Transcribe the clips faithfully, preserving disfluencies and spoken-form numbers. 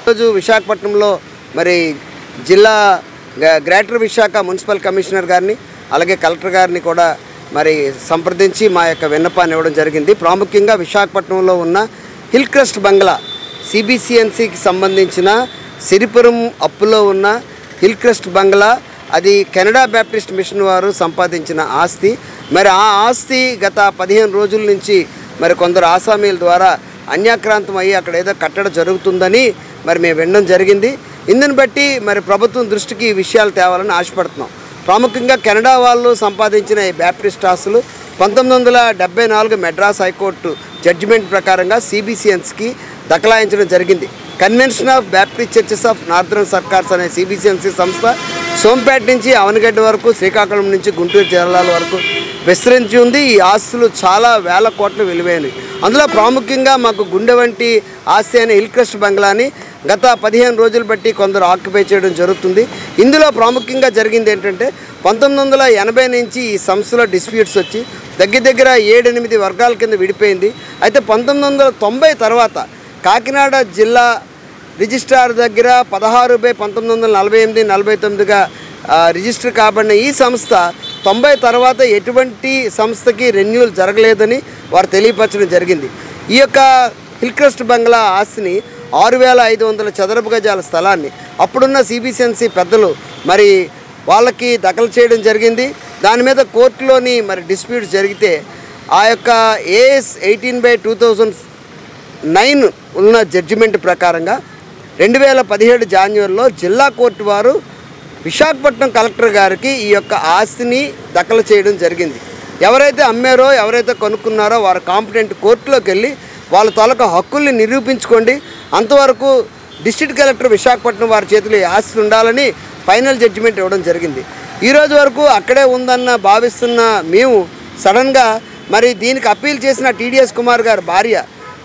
రోజు విశాఖపట్నంలో మరి జిల్లా గ్రేటర్ విశాఖ మున్సిపల్ కమిషనర్ గారిని అలాగే కలెక్టర్ గారిని కూడా మరి సంప్రదించి మా యొక్క విన్నపాన్ని ఇవ్వడం జరిగింది. ప్రాముఖ్యంగా విశాఖపట్నంలో ఉన్న హిల్ క్రస్ట్ బంగ్లా సిబిసిఎన్సికి సంబంధించిన సిరిపురం అప్పులో ఉన్న హిల్ క్రస్ట్ బంగ్లా అది కెనడా బ్యాప్టిస్ట్ మిషన్ వారు సంపాదించిన ఆస్తి. మరి ఆ ఆస్తి గత పదిహేను రోజుల నుంచి మరి కొందరు ఆసామీల ద్వారా అన్యాక్రాంతం అయ్యి అక్కడ ఏదో కట్టడం జరుగుతుందని మరి మేము వినడం జరిగింది. ఇందుని బట్టి మరి ప్రభుత్వం దృష్టికి ఈ విషయాలు తేవాలని ఆశపడుతున్నాం. ప్రాముఖ్యంగా కెనడా వాళ్ళు సంపాదించిన ఈ బ్యాప్టిస్ట్ ఆస్తులు పంతొమ్మిది వందల డెబ్బై నాలుగు మెడ్రాస్ హైకోర్టు జడ్జిమెంట్ ప్రకారంగా సిబిసిఎన్సికి దఖలాయించడం జరిగింది. Convention of Baptist churches of northern circars అనే సిబిసిఎన్సి సంస్థ సోంపేట నుంచి అవనగడ్డ వరకు, శ్రీకాకుళం నుంచి గుంటూరు జిల్లాల వరకు విస్తరించి ఉంది. ఈ ఆస్తులు చాలా వేల కోట్ల విలువైనవి. అందులో ప్రాముఖ్యంగా మాకు గుండె వంటి ఆస్తి అయిన హిల్ క్రస్ట్ బంగ్లాని గత పదిహేను రోజులు బట్టి కొందరు ఆక్యుపై చేయడం జరుగుతుంది. ఇందులో ప్రాముఖ్యంగా జరిగింది ఏంటంటే పంతొమ్మిది వందల ఎనభై నుంచి ఈ సంస్థలో డిస్ప్యూట్స్ వచ్చి దగ్గర దగ్గర ఏడెనిమిది వర్గాల కింద విడిపోయింది. అయితే పంతొమ్మిది వందల తొంభై తర్వాత కాకినాడ జిల్లా రిజిస్ట్రార్ దగ్గర పదహారు బై పంతొమ్మిది వందల నలభై ఎనిమిది నలభై తొమ్మిదిగా రిజిస్టర్ కాబడిన ఈ సంస్థ తొంభై తర్వాత ఎటువంటి సంస్థకి రెన్యూవల్ జరగలేదని వారు తెలియపరచడం జరిగింది. ఈ యొక్క హిల్ క్రస్ట్ బంగ్లా ఆస్తిని ఆరు వేల ఐదు వందల చదరపు గజాల స్థలాన్ని అప్పుడున్న సిబిసిఎన్సి పెద్దలు మరి వాళ్ళకి దఖలు చేయడం జరిగింది. దాని మీద కోర్టులోని మరి డిస్ప్యూట్స్ జరిగితే ఆ యొక్క AS eighteen by two thousand nine ఉన్న జడ్జిమెంట్ ప్రకారంగా రెండు వేల పదిహేడు జాన్యువరిలో జిల్లా కోర్టు వారు విశాఖపట్నం కలెక్టర్ గారికి ఈ యొక్క ఆస్తిని దఖలు చేయడం జరిగింది. ఎవరైతే అమ్మారో ఎవరైతే కొనుక్కున్నారో వారు కాంపిటెంట్ కోర్టులోకి వెళ్ళి వాళ్ళ తాలూకా హక్కుల్ని నిరూపించుకోండి, అంతవరకు డిస్ట్రిక్ట్ కలెక్టర్ విశాఖపట్నం వారి చేతిలో ఈ ఆస్తి ఉండాలని ఫైనల్ జడ్జిమెంట్ ఇవ్వడం జరిగింది. ఈరోజు వరకు అక్కడే ఉందన్న భావిస్తున్న మేము సడన్గా మరి దీనికి అప్పీల్ చేసిన టీడీఎస్ కుమార్ గారి భార్య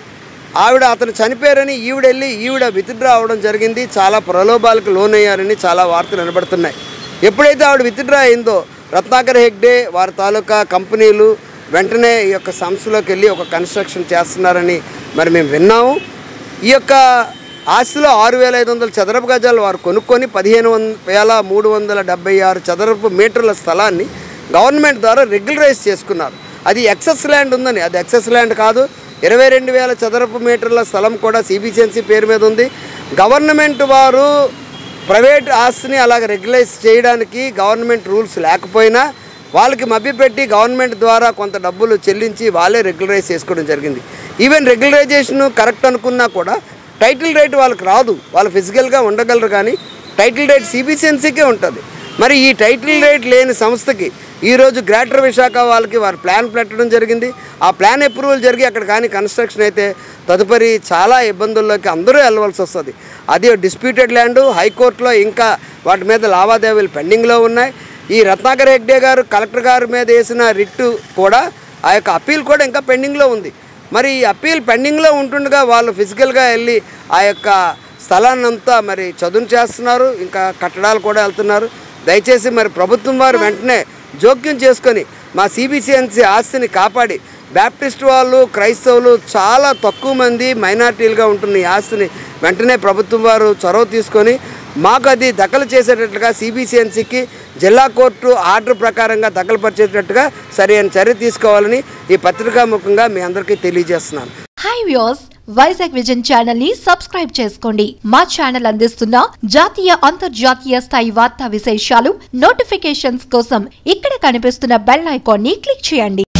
ఆవిడ అతను చనిపోయారని ఈవిడ వెళ్ళి ఈవిడ విత్డ్రా అవ్వడం జరిగింది. చాలా ప్రలోభాలకు లోనయ్యారని చాలా వార్తలు వినబడుతున్నాయి. ఎప్పుడైతే ఆవిడ విత్డ్రా అయిందో రత్నాకర్ హెగ్డే వారి తాలూకా కంపెనీలు వెంటనే ఈ యొక్క సంస్థలోకి వెళ్ళి ఒక కన్స్ట్రక్షన్ చేస్తున్నారని మరి మేము విన్నాము. ఈ యొక్క ఆస్తిలో ఆరు వేల ఐదు వందల చదరపు గజాలు వారు కొనుక్కొని పదిహేను వంద వేల మూడు వందల డెబ్బై ఆరు చదరపు మీటర్ల స్థలాన్ని గవర్నమెంట్ ద్వారా రెగ్యులరైజ్ చేసుకున్నారు. అది ఎక్సెస్ ల్యాండ్ ఉందని, అది ఎక్సెస్ ల్యాండ్ కాదు. ఇరవై రెండు వేల చదరపు మీటర్ల స్థలం కూడా సిబిసిఎన్సి పేరు మీద ఉంది. గవర్నమెంట్ వారు ప్రైవేట్ ఆస్తిని అలాగ రెగ్యులైజ్ చేయడానికి గవర్నమెంట్ రూల్స్ లేకపోయినా వాళ్ళకి మభ్యపెట్టి గవర్నమెంట్ ద్వారా కొంత డబ్బులు చెల్లించి వాళ్ళే రెగ్యులరైజ్ చేసుకోవడం జరిగింది. ఈవెన్ రెగ్యులరైజేషన్ కరెక్ట్ అనుకున్నా కూడా టైటిల్ రైట్ వాళ్ళకి రాదు. వాళ్ళు ఫిజికల్గా ఉండగలరు కానీ టైటిల్ రైట్ సిబిసిఎన్సికే ఉంటుంది. మరి ఈ టైటిల్ రైట్ లేని సంస్థకి ఈరోజు గ్రేటర్ విశాఖ వాళ్ళకి వారు ప్లాన్ పెట్టడం జరిగింది. ఆ ప్లాన్ అప్రూవల్ జరిగి అక్కడ కానీ కన్స్ట్రక్షన్ అయితే తదుపరి చాలా ఇబ్బందుల్లోకి అందరూ వెళ్ళవలసి వస్తుంది. అది డిస్ప్యూటెడ్ ల్యాండ్. హైకోర్టులో ఇంకా వాటి మీద లావాదేవీలు పెండింగ్లో ఉన్నాయి. ఈ రత్నాకర్ హెగ్డే గారు కలెక్టర్ గారి మీద వేసిన రిట్టు కూడా ఆ యొక్క అప్పీల్ కూడా ఇంకా పెండింగ్లో ఉంది. మరి ఈ అప్పీల్ పెండింగ్లో ఉంటుండగా వాళ్ళు ఫిజికల్గా వెళ్ళి ఆ యొక్క స్థలాన్ని అంతా మరి చదును చేస్తున్నారు, ఇంకా కట్టడాలు కూడా వెళ్తున్నారు. దయచేసి మరి ప్రభుత్వం వారు వెంటనే జోక్యం చేసుకొని మా సిబిసిఎన్సి ఆస్తిని కాపాడి బ్యాప్టిస్ట్ వాళ్ళు క్రైస్తవులు చాలా తక్కువ మంది మైనార్టీలుగా ఉంటున్న ఈ ఆస్తిని వెంటనే ప్రభుత్వం వారు చొరవ తీసుకొని మాకు అది దఖలు చేసేటట్లుగా సిబిసిఎన్సికి జిల్లా కోర్టు ఆర్డర్ ప్రకారంగా దఖలుపరిచేటట్టుగా సరైన చర్య తీసుకోవాలని ఈ పత్రికా ముఖంగా మీ అందరికీ తెలియజేస్తున్నాను. Hi viewers, Vizag vision channel ని సబ్స్క్రైబ్ చేసుకోండి. మా ఛానల్ అందిస్తున్న జాతీయ అంతర్జాతీయ స్థాయి వార్తా విశేషాలు నోటిఫికేషన్స్ కోసం ఇక్కడ కనిపిస్తున్న బెల్ ఐకాన్ ని క్లిక్ చేయండి.